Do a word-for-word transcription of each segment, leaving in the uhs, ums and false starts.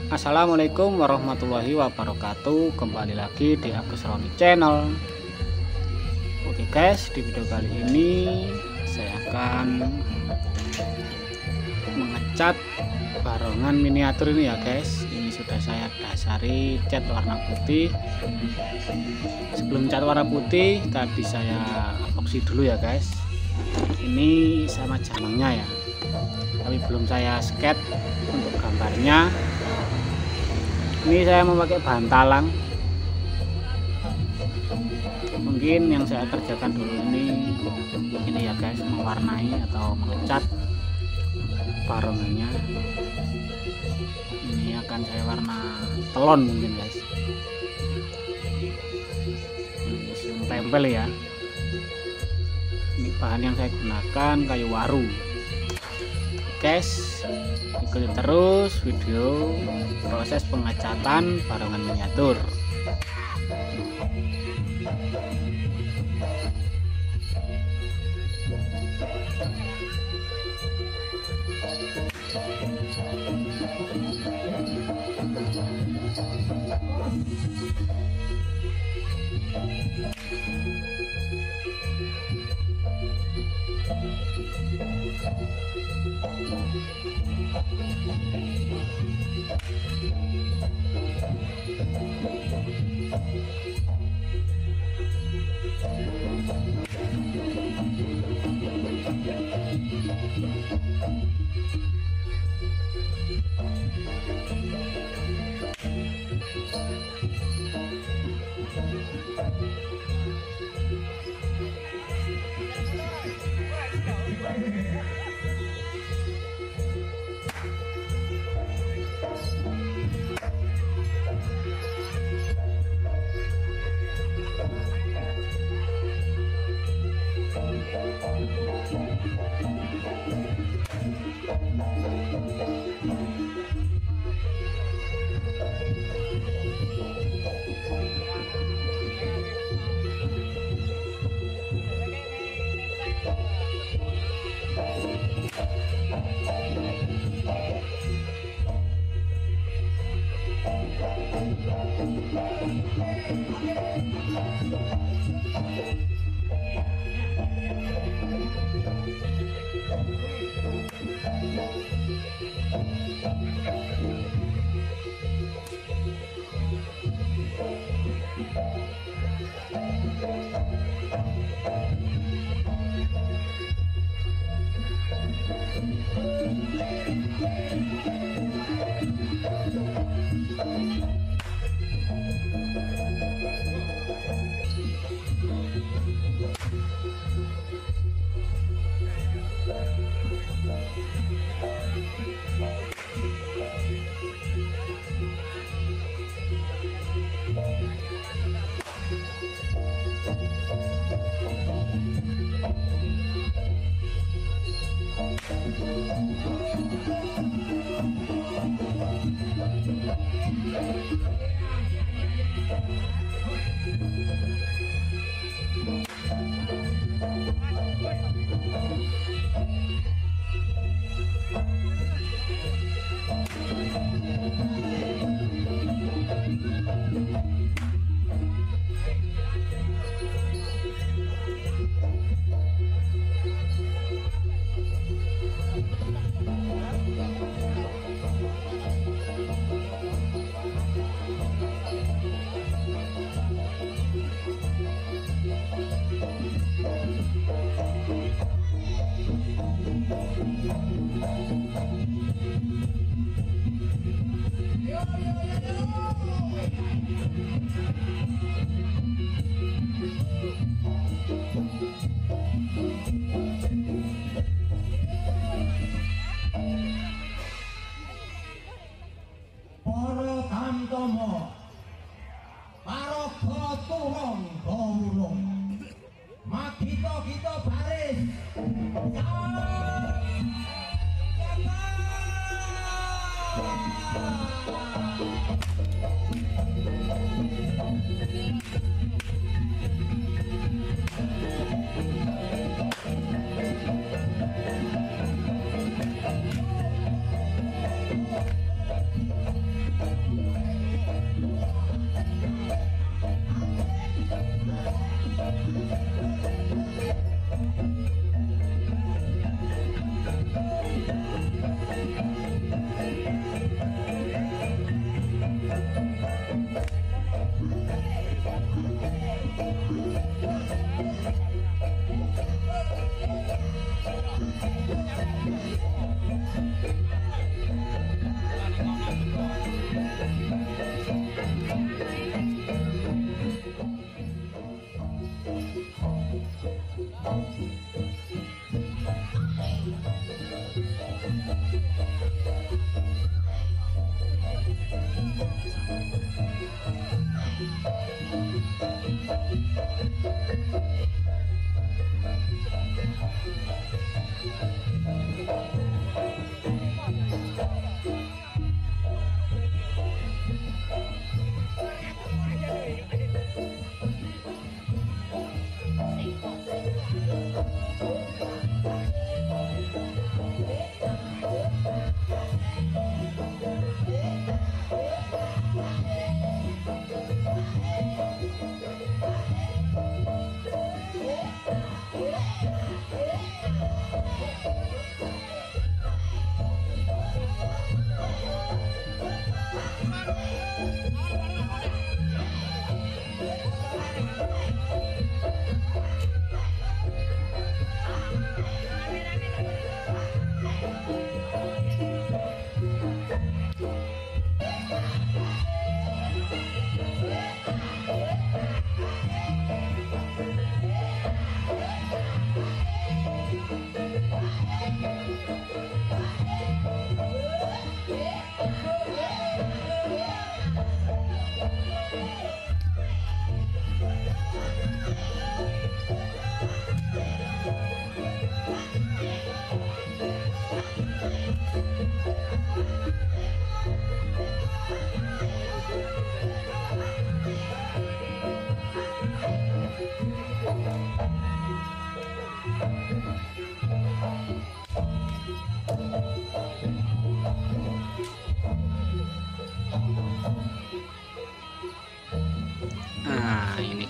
Assalamualaikum warahmatullahi wabarakatuh. Kembali lagi di Agus Roni Channel. Oke guys, di video kali ini saya akan mengecat barongan miniatur ini ya guys. Ini sudah saya dasari cat warna putih. Sebelum cat warna putih tadi saya epoksi dulu ya guys. Ini sama jamangnya ya, tapi belum saya sketch untuk gambarnya. Ini saya memakai bahan talang. Mungkin yang saya kerjakan dulu ini ini ya guys, mewarnai atau mengecat barongannya. Ini akan saya warna telon mungkin guys. Ini tempel ya. Ini bahan yang saya gunakan kayu waru. Guys, ikuti terus video proses pengecatan barongan miniatur.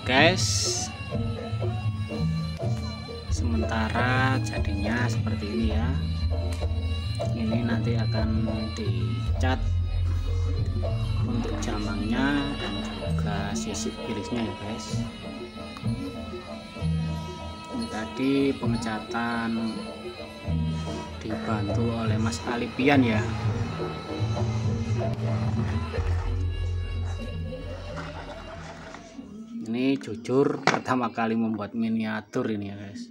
guys, sementara jadinya seperti ini ya. Ini nanti akan dicat untuk jamangnya dan juga sisik irisnya ya guys. Ini tadi pengecatan dibantu oleh Mas Alipian ya. Ini jujur pertama kali membuat miniatur ini ya guys.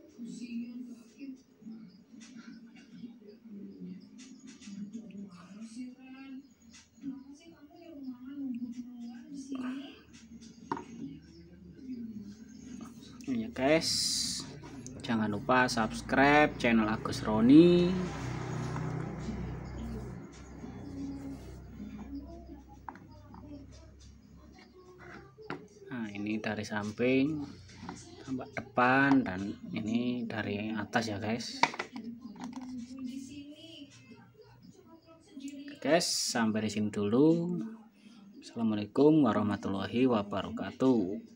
Ya guys, jangan lupa subscribe channel Agus Roni. Nah, ini dari samping tambah depan dan ini dari atas ya guys. Guys, sampai di sini dulu. Assalamualaikum warahmatullahi wabarakatuh.